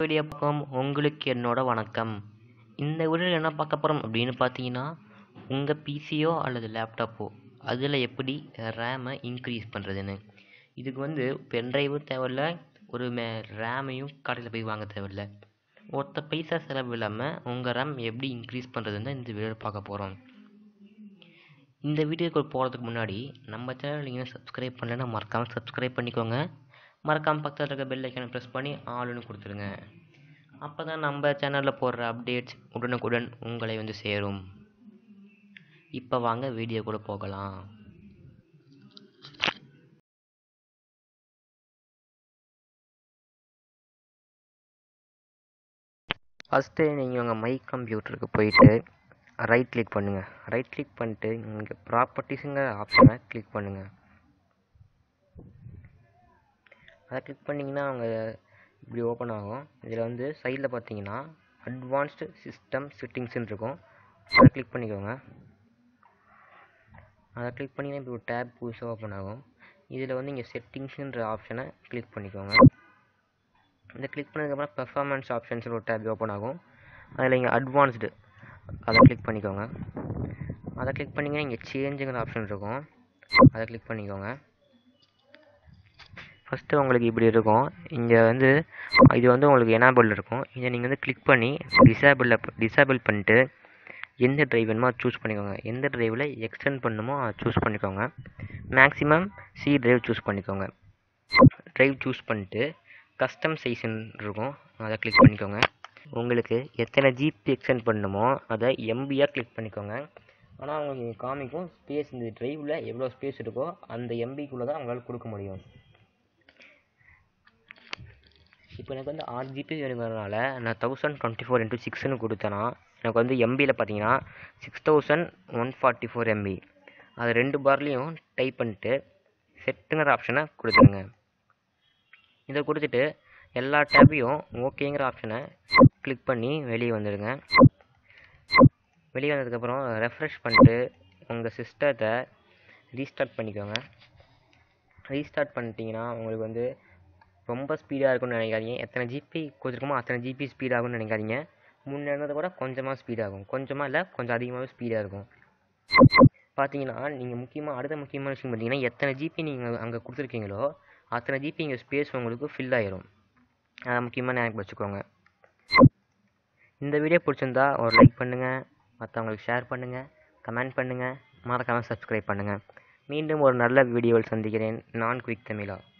Video பார்க்கும் உங்களுக்கு என்னோட வணக்கம். இந்த வீடியோவில் என்ன பார்க்க போகிறோம் அப்படின்னு பார்த்தீங்கன்னா, உங்கள் பிசியோ அல்லது லேப்டாப்போ அதில் எப்படி ரேமை இன்க்ரீஸ் பண்ணுறதுன்னு. இதுக்கு பென்ட்ரைவும் தேவையில்ல, ஒரு ரேமையும் கடையில் போய் வாங்க தேவையில்ல. ஒத்த பைசா செலவு இல்லாமல் உங்கள் ரேம் எப்படி இன்க்ரீஸ் பண்ணுறதுன்னு தான் இந்த வீடியோவில் பார்க்க போகிறோம். இந்த வீடியோக்கு போகிறதுக்கு முன்னாடி நம்ம சேனல் நீங்கள் சப்ஸ்கிரைப் பண்ணலைன்னா மறக்காமல் சப்ஸ்கிரைப் பண்ணிக்கோங்க. மறக்காமல் பக்கத்தில் இருக்க பெல் ஐக்கானை ப்ரெஸ் பண்ணி ஆல்னு கொடுத்துருங்க. அப்போ தான் நம்ம சேனலில் போடுற அப்டேட்ஸ் உடனுக்குடன் உங்களை சேரும். இப்போ வாங்க வீடியோ கூட போகலாம். ஃபஸ்ட்டு நீங்கள் உங்கள் மை கம்ப்யூட்டருக்கு போயிட்டு ரைட் கிளிக் பண்ணுங்கள். ரைட் கிளிக் பண்ணிட்டு இங்கே ப்ராப்பர்ட்டிஸுங்கிற ஆப்ஷனை கிளிக் பண்ணுங்கள். அதை கிளிக் பண்ணிங்கன்னா அவங்க இப்படி ஓப்பன் ஆகும். இதில் சைடில் பார்த்தீங்கன்னா அட்வான்ஸ்டு சிஸ்டம் செட்டிங்ஸ்ன்னு இருக்கும். அதை கிளிக் பண்ணிக்கோங்க. அதை கிளிக் பண்ணிங்கன்னா இப்படி ஒரு டேப் புதுசாக ஓப்பன் ஆகும். இதில் இங்கே செட்டிங்ஸுன்ற ஆப்ஷனை கிளிக் பண்ணிக்கோங்க. இதை கிளிக் பண்ணதுக்கப்புறம் பெர்ஃபார்மன்ஸ் ஆப்ஷன்ஸ் ஒரு டேப் ஓப்பன் ஆகும். அதில் இங்கே அட்வான்ஸ்டு அதை கிளிக் பண்ணிக்கோங்க. அதை கிளிக் பண்ணிங்கன்னா இங்கே சேஞ்சுங்கிற ஆப்ஷன் இருக்கும். அதை கிளிக் பண்ணிக்கோங்க. ஃபஸ்ட்டு உங்களுக்கு இப்படி இருக்கும். இங்கே இது உங்களுக்கு எனேபிள் இருக்கும். இதை நீங்கள் கிளிக் பண்ணி டிசேபிள் பண்ணிட்டு எந்த ட்ரைவ் வேணுமோ அதை சூஸ் பண்ணிக்கோங்க. எந்த ட்ரைவில் எக்ஸ்டெண்ட் பண்ணணுமோ அதை சூஸ் பண்ணிக்கோங்க. மேக்ஸிமம் சி ட்ரைவ் சூஸ் பண்ணிக்கோங்க. ட்ரைவ் சூஸ் பண்ணிட்டு கஸ்டம் சைஸ்ன்னு இருக்கும். அதை கிளிக் பண்ணிக்கோங்க. உங்களுக்கு எத்தனை ஜிபி எக்ஸ்டெண்ட் பண்ணணுமோ அதை எம்பியாக கிளிக் பண்ணிக்கோங்க. ஆனால் உங்களுக்கு காமிக்கும் ஸ்பேஸ், இந்த ட்ரைவில் எவ்வளோ ஸ்பேஸ் இருக்கோ அந்த எம்பிக்குள்ளே தான் உங்களால் கொடுக்க முடியும். இப்போ எனக்கு 6 ஜிபி வேணுங்கிறதுனால நான் 1024x6 கொடுத்தேன்னா எனக்கு எம்பியில் பார்த்தீங்கன்னா 6144 MB. அது 2 பார்லையும் டைப் பண்ணிட்டு செட்டுங்கிற ஆப்ஷனை கொடுத்துருங்க. இதை கொடுத்துட்டு எல்லா டேப்பையும் ஓகேங்கிற ஆப்ஷனை கிளிக் பண்ணி வெளியே வந்துடுங்க. வெளியே வந்ததுக்கப்புறம் ரெஃப்ரெஷ் பண்ணிட்டு உங்கள் சிஸ்டத்தை ரீஸ்டார்ட் பண்ணிக்கோங்க. ரீஸ்டார்ட் பண்ணிட்டீங்கன்னா உங்களுக்கு ரொம்ப ஸ்பீடாக இருக்கும்னு நினைக்காதீங்க. எத்தனை ஜிபி கொடுத்துருக்கோமோ அத்தனை ஜிபி ஸ்பீடாகும்னு நினைக்காதீங்க. முன்னே இருந்ததை கூட கொஞ்சமாக ஸ்பீடாகும். கொஞ்சமாக இல்லை, கொஞ்சம் அதிகமாகவே ஸ்பீடாக இருக்கும். பார்த்தீங்கன்னா நீங்கள் முக்கியமான விஷயம் பார்த்தீங்கன்னா, எத்தனை ஜிபி நீங்கள் அங்கே கொடுத்துருக்கீங்களோ அத்தனை ஜிபி இங்கே ஸ்பேஸ் உங்களுக்கு ஃபில் ஆயிரும். அதை முக்கியமாக ஞாபகம் வச்சுக்கோங்க. இந்த வீடியோ பிடிச்சிருந்தா ஒரு லைக் பண்ணுங்கள், மற்றவங்களுக்கு ஷேர் பண்ணுங்கள், கமெண்ட் பண்ணுங்கள், மறக்காமல் சப்ஸ்கிரைப் பண்ணுங்கள். மீண்டும் ஒரு நல்ல வீடியோவில் சந்திக்கிறேன். நான் குயிக் தமிழா.